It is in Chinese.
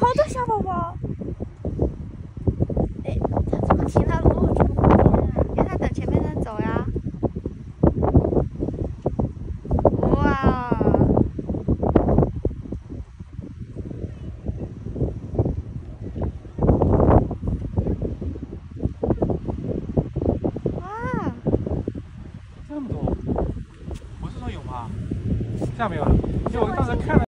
好多小宝宝。哎，他怎么停在路中间？让他等前面人走呀。哇！哇！ 这么多，不是说有吗？下没有了，因为我当时看了。